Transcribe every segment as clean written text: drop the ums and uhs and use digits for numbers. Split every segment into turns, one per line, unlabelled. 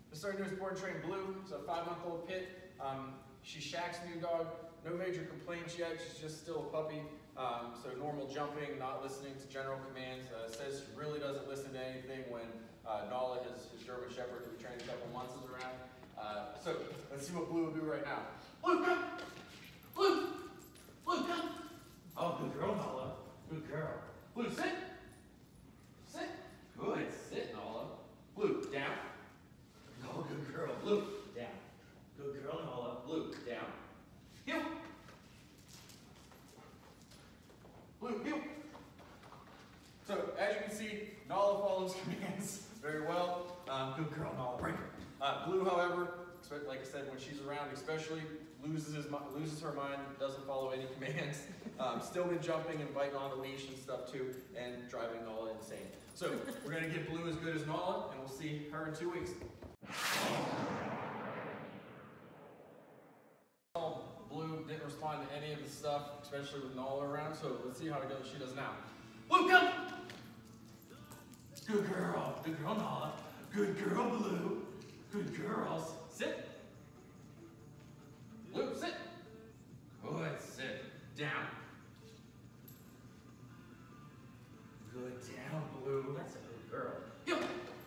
I started new sport and train Blue. It's a 5-month-old pit. She's Shaq's new dog. No major complaints yet. She's just still a puppy. So normal jumping, not listening to general commands. Says she really doesn't listen to anything when Nala, his German Shepherd that we trained a couple months, is around. So let's see what Blue will do right now. Blue, come! Blue! Blue, come! Oh, good girl, Nala. Good girl. Blue, sit! Sit! Good. Sit, Nala. Blue, down. Oh, good girl. Blue, down. Good girl, Nala. Blue, down. Heel. Blue, heel. So, as you can see, Nala follows commands very well. Good girl, Nala. Break her. Blue, however, like I said, when she's around especially, loses her mind, doesn't follow any commands. Still been jumping and biting on the leash and stuff too, and driving Nala insane. So, we're going to get Blue as good as Nala, and we'll see her in 2 weeks. Blue didn't respond to any of the stuff, especially with Nala around, so let's see how she does now. Blue, come! Good girl. Good girl, Nala. Good girl, Blue. Good girls. Sit. Blue, sit. Good, sit. Down. Good, down, Blue. That's a good girl. Heel.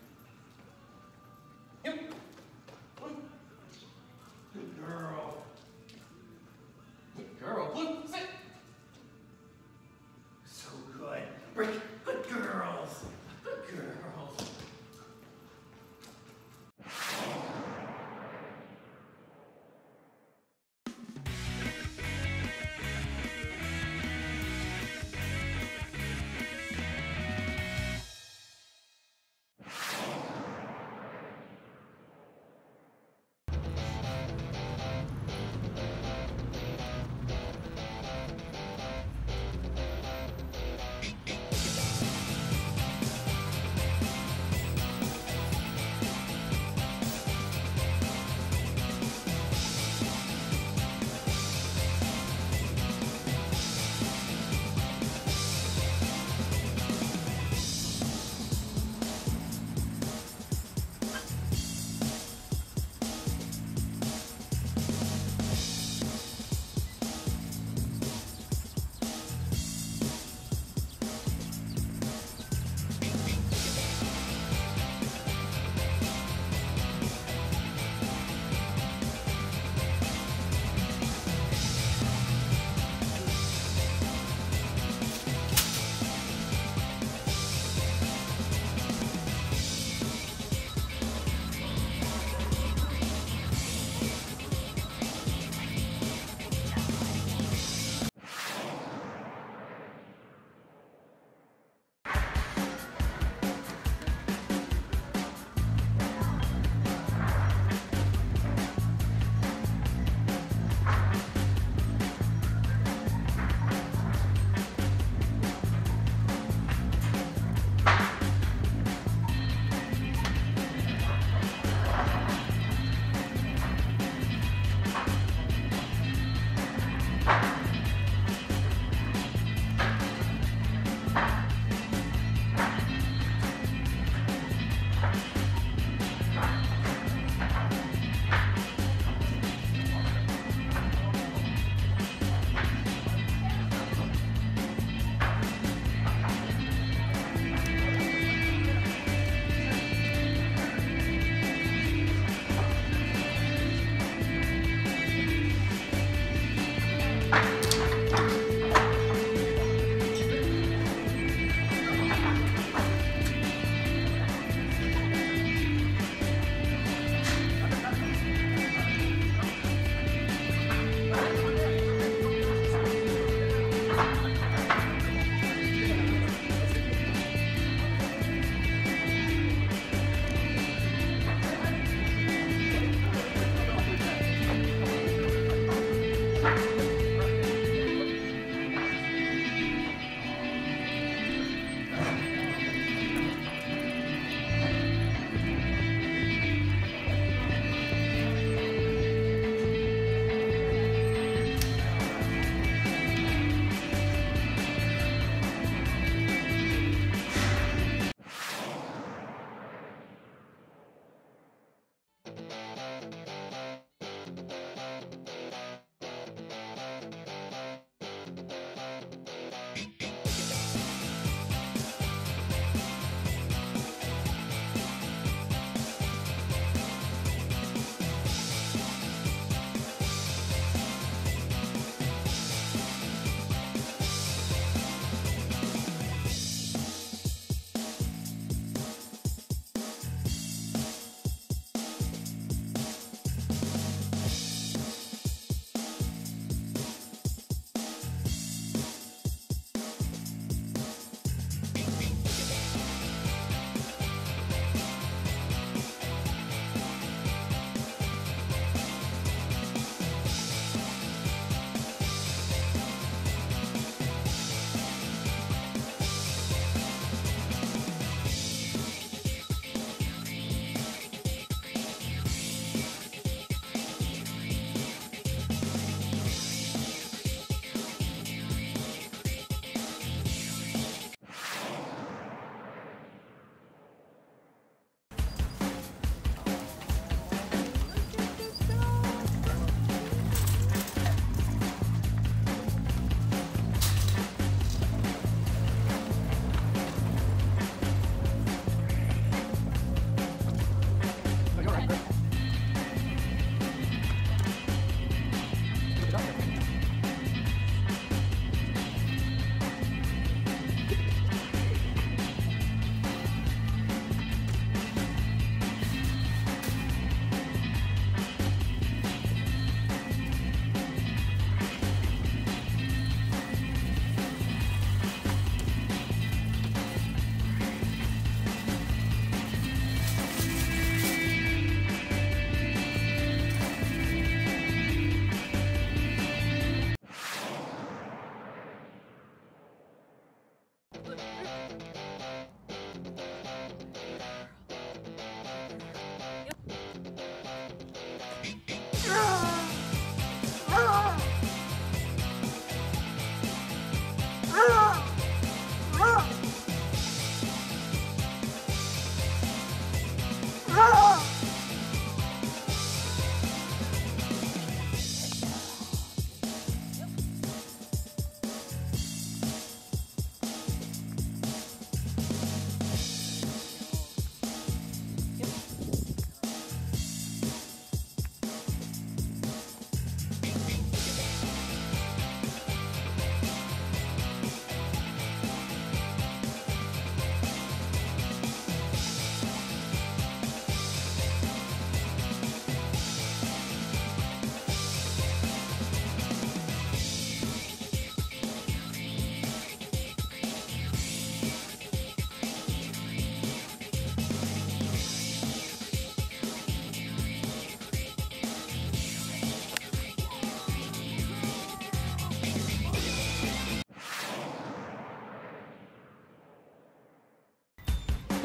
Heel. Blue. Good girl. Good girl. Blue, sit. So good. Break. Good girls. Good girls.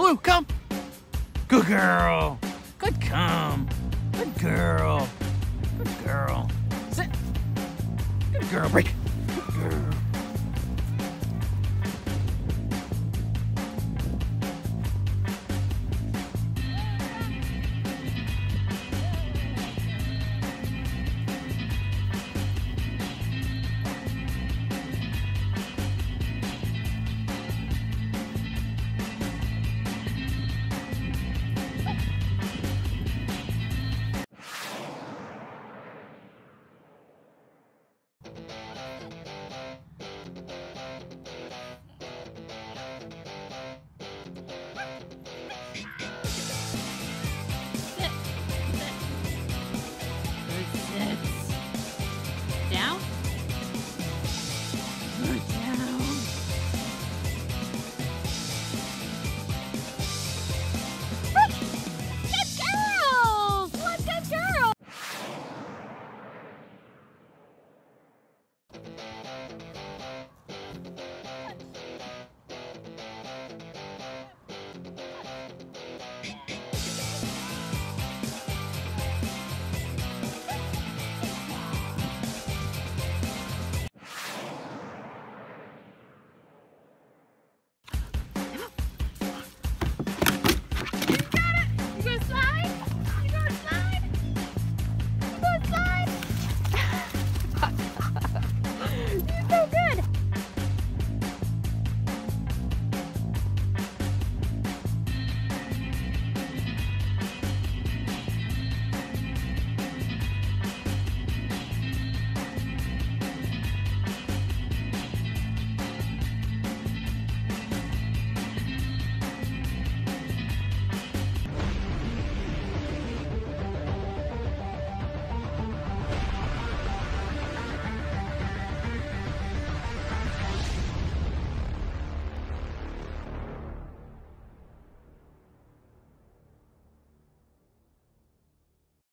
Blue, come. Good girl. Good come. Good girl. Good girl. Sit. Good girl, break.